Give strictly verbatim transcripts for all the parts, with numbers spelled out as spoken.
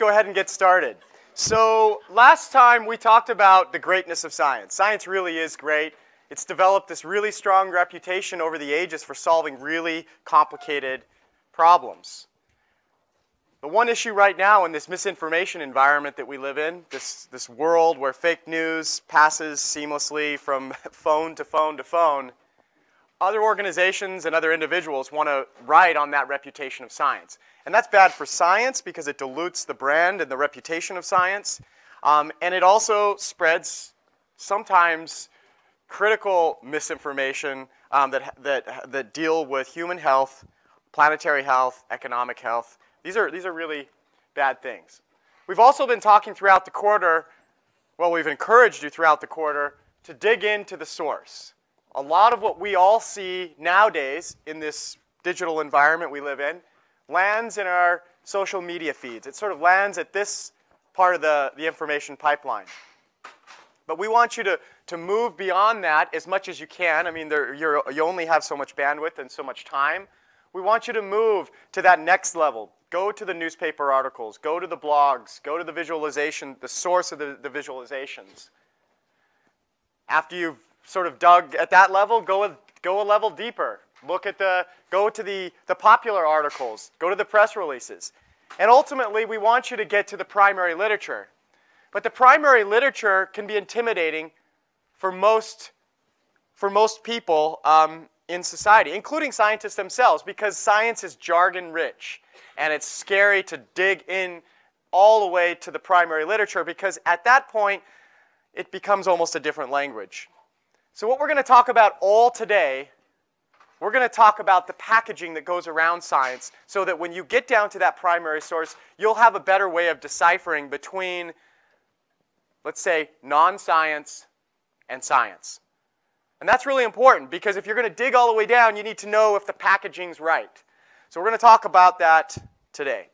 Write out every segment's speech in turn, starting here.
go ahead and get started. So last time we talked about the greatness of science. Science really is great. It's developed this really strong reputation over the ages for solving really complicated problems. The one issue right now in this misinformation environment that we live in, this, this world where fake news passes seamlessly from phone to phone to phone, other organizations and other individuals want to ride on that reputation of science. And that's bad for science because it dilutes the brand and the reputation of science. Um, and it also spreads sometimes critical misinformation um, that, that, that deal with human health, planetary health, economic health. These are, these are really bad things. We've also been talking throughout the quarter, well, we've encouraged you throughout the quarter to dig into the source. A lot of what we all see nowadays in this digital environment we live in lands in our social media feeds. It sort of lands at this part of the, the information pipeline. But we want you to, to move beyond that as much as you can. I mean, there, you're, you only have so much bandwidth and so much time. We want you to move to that next level. Go to the newspaper articles. Go to the blogs. Go to the visualization, the source of the, the visualizations. After you've sort of dug at that level, go a, go a level deeper. Look at the, go to the, the popular articles. Go to the press releases. And ultimately, we want you to get to the primary literature. But the primary literature can be intimidating for most, for most people um, in society, including scientists themselves, because science is jargon-rich. And it's scary to dig in all the way to the primary literature because at that point, it becomes almost a different language. So what we're going to talk about all today, we're going to talk about the packaging that goes around science so that when you get down to that primary source, you'll have a better way of deciphering between, let's say, non-science and science. And that's really important because if you're going to dig all the way down, you need to know if the packaging's right. So we're going to talk about that today.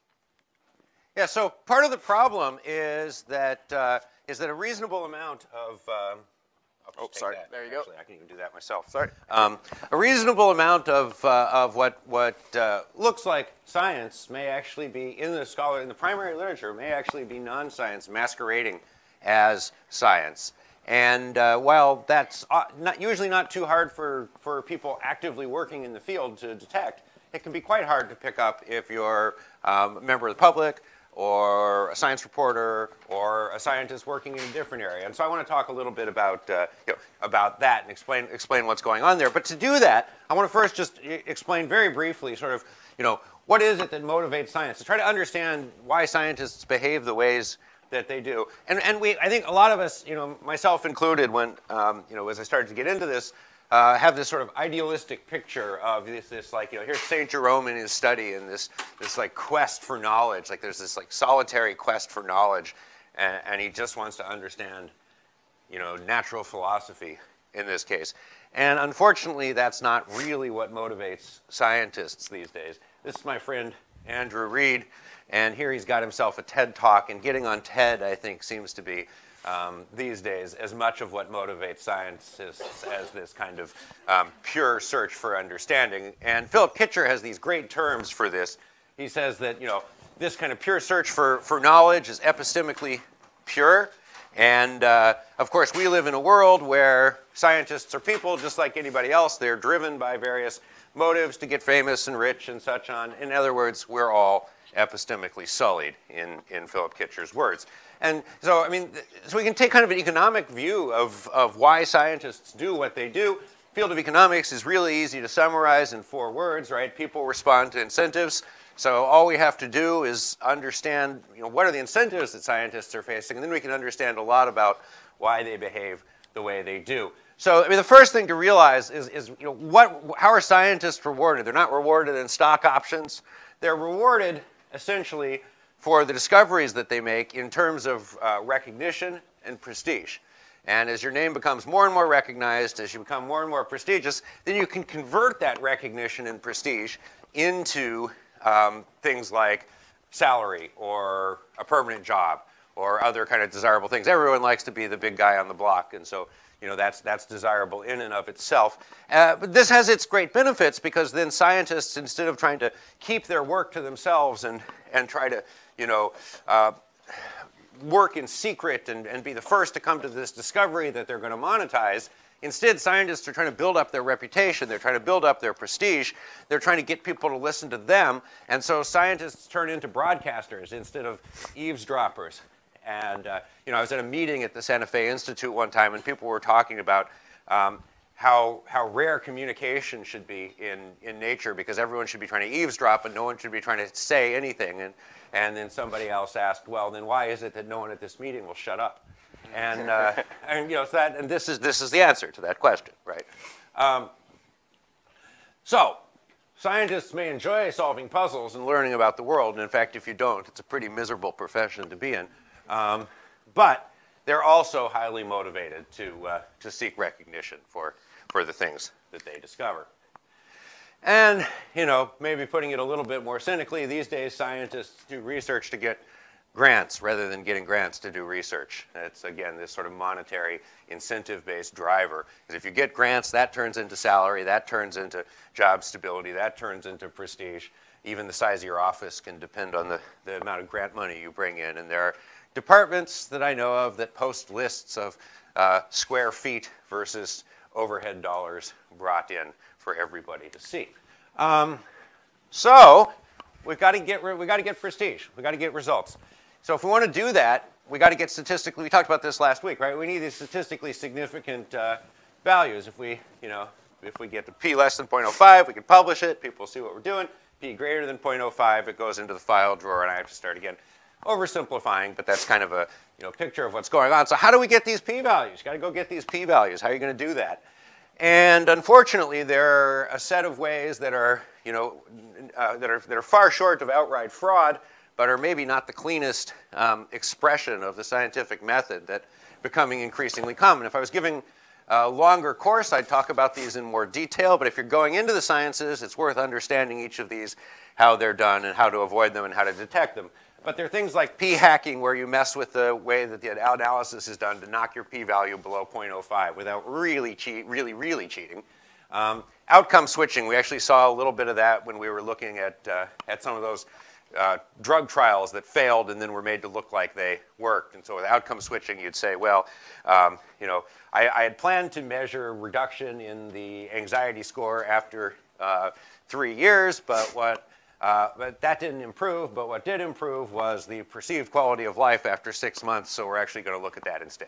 Yeah, so part of the problem is that, uh, is that a reasonable amount of... Um, Oh, sorry. That. There you Actually, go. I can even do that myself. Sorry. Um, a reasonable amount of, uh, of what, what uh, looks like science may actually be, in the scholar, in the primary literature, may actually be non-science masquerading as science. And uh, while that's not, usually not too hard for, for people actively working in the field to detect, it can be quite hard to pick up if you're um, a member of the public, or a science reporter, or a scientist working in a different area. And so I want to talk a little bit about, uh, you know, about that and explain, explain what's going on there. But to do that, I want to first just explain very briefly sort of, you know, what is it that motivates science? To try to understand why scientists behave the ways that they do. And, and we, I think a lot of us, you know, myself included, when, um, you know, as I started to get into this, Uh, have this sort of idealistic picture of this, this like, you know, here's Saint Jerome in his study and this, this like quest for knowledge. Like there's this like solitary quest for knowledge, and, and he just wants to understand, you know, natural philosophy in this case. And unfortunately, that's not really what motivates scientists these days. This is my friend Andrew Reed, and here he's got himself a TED Talk, and getting on TED, I think, seems to be Um, these days as much of what motivates scientists as this kind of um, pure search for understanding. And Philip Kitcher has these great terms for this. He says that, you know, this kind of pure search for, for knowledge is epistemically pure. And uh, of course, we live in a world where scientists are people just like anybody else. They're driven by various motives to get famous and rich and such on. In other words, we're all epistemically sullied, in, in Philip Kitcher's words. And so, I mean, so we can take kind of an economic view of, of why scientists do what they do. Field of economics is really easy to summarize in four words, right? People respond to incentives. So all we have to do is understand, you know, what are the incentives that scientists are facing, and then we can understand a lot about why they behave the way they do. So, I mean, the first thing to realize is, is you know, what, how are scientists rewarded? They're not rewarded in stock options. They're rewarded, essentially, for the discoveries that they make in terms of uh, recognition and prestige. And as your name becomes more and more recognized, as you become more and more prestigious, then you can convert that recognition and prestige into um, things like salary or a permanent job or other kind of desirable things. Everyone likes to be the big guy on the block, and so you know, that's, that's desirable in and of itself. Uh, but this has its great benefits because then scientists, instead of trying to keep their work to themselves and, and try to, you know, uh, work in secret and, and be the first to come to this discovery that they're going to monetize. Instead, scientists are trying to build up their reputation. They're trying to build up their prestige. They're trying to get people to listen to them. And so scientists turn into broadcasters instead of eavesdroppers. And uh, you know, I was at a meeting at the Santa Fe Institute one time, and people were talking about um, how, how rare communication should be in, in nature, because everyone should be trying to eavesdrop and no one should be trying to say anything. And, and then somebody else asked, well, then why is it that no one at this meeting will shut up? And, uh, and, you know, so that, and this, is, this is the answer to that question, right? Um, so scientists may enjoy solving puzzles and learning about the world. And in fact, if you don't, it's a pretty miserable profession to be in. Um, but they're also highly motivated to, uh, to seek recognition for, for the things that they discover. And, you know, maybe putting it a little bit more cynically, these days scientists do research to get grants rather than getting grants to do research. It's, again, this sort of monetary incentive-based driver. Because if you get grants, that turns into salary, that turns into job stability, that turns into prestige. Even the size of your office can depend on the, the amount of grant money you bring in. And there are departments that I know of that post lists of uh, square feet versus overhead dollars brought in for everybody to see. Um, so we've got to get we got to get prestige. We've got to get results. So if we want to do that, we got to get statistically. We talked about this last week, right? We need these statistically significant uh, values. If we, you know, if we get to p less than zero point zero five, we can publish it. People see what we're doing. P greater than zero point zero five, it goes into the file drawer, and I have to start again. Oversimplifying, but that's kind of a you know picture of what's going on. So how do we get these p-values? You got to go get these p-values. How are you going to do that? And unfortunately, there are a set of ways that are you know uh, that are that are far short of outright fraud, but are maybe not the cleanest um, expression of the scientific method that becoming increasingly common. If I was giving a longer course, I'd talk about these in more detail. But if you're going into the sciences, it's worth understanding each of these, how they're done, and how to avoid them, and how to detect them. But there are things like p-hacking, where you mess with the way that the analysis is done to knock your p-value below zero point zero five without really cheat, really, really cheating. Um, outcome switching, we actually saw a little bit of that when we were looking at, uh, at some of those uh, drug trials that failed and then were made to look like they worked. And so with outcome switching, you'd say, well, um, you know, I, I had planned to measure reduction in the anxiety score after uh, three years, but what Uh, but that didn't improve, but what did improve was the perceived quality of life after six months, so we're actually going to look at that instead.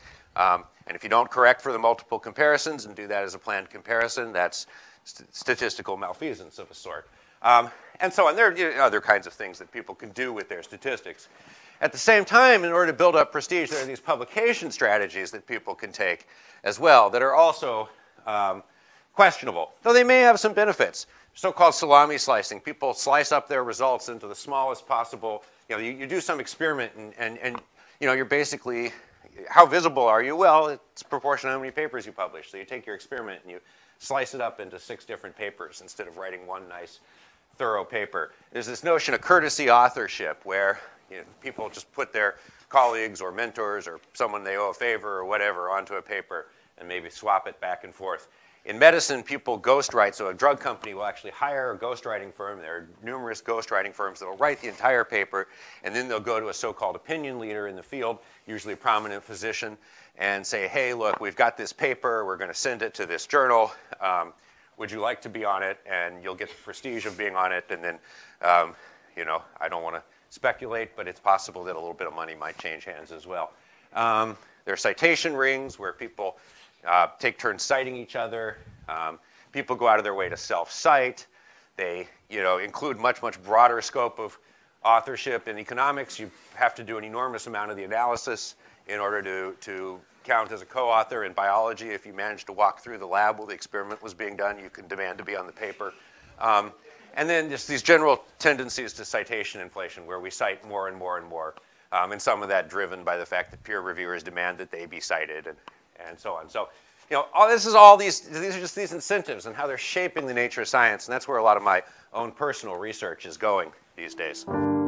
Um, and if you don't correct for the multiple comparisons and do that as a planned comparison, that's st statistical malfeasance of a sort. Um, and so on. There are you know, other kinds of things that people can do with their statistics. At the same time, in order to build up prestige, there are these publication strategies that people can take as well that are also um, questionable, though they may have some benefits. So-called salami slicing. People slice up their results into the smallest possible, you know, you, you do some experiment and, and, and, you know, you're basically, how visible are you? Well, it's proportional to how many papers you publish. So you take your experiment and you slice it up into six different papers instead of writing one nice, thorough paper. There's this notion of courtesy authorship where you know, people just put their colleagues or mentors or someone they owe a favor or whatever onto a paper and maybe swap it back and forth. In medicine, people ghostwrite, so a drug company will actually hire a ghostwriting firm. There are numerous ghostwriting firms that will write the entire paper, and then they'll go to a so-called opinion leader in the field, usually a prominent physician, and say, hey, look, we've got this paper. We're going to send it to this journal. Um, would you like to be on it? And you'll get the prestige of being on it. And then, um, you know, I don't want to speculate, but it's possible that a little bit of money might change hands as well. Um, there are citation rings where people Uh, take turns citing each other. Um, people go out of their way to self-cite. They you know, include much, much broader scope of authorship. In economics, you have to do an enormous amount of the analysis in order to, to count as a co-author. In biology, if you manage to walk through the lab while the experiment was being done, you can demand to be on the paper. Um, and then just these general tendencies to citation inflation, where we cite more and more and more. Um, and some of that driven by the fact that peer reviewers demand that they be cited. And, and so on. So, you know, all this is all these, these are just these incentives and how they're shaping the nature of science. And that's where a lot of my own personal research is going these days.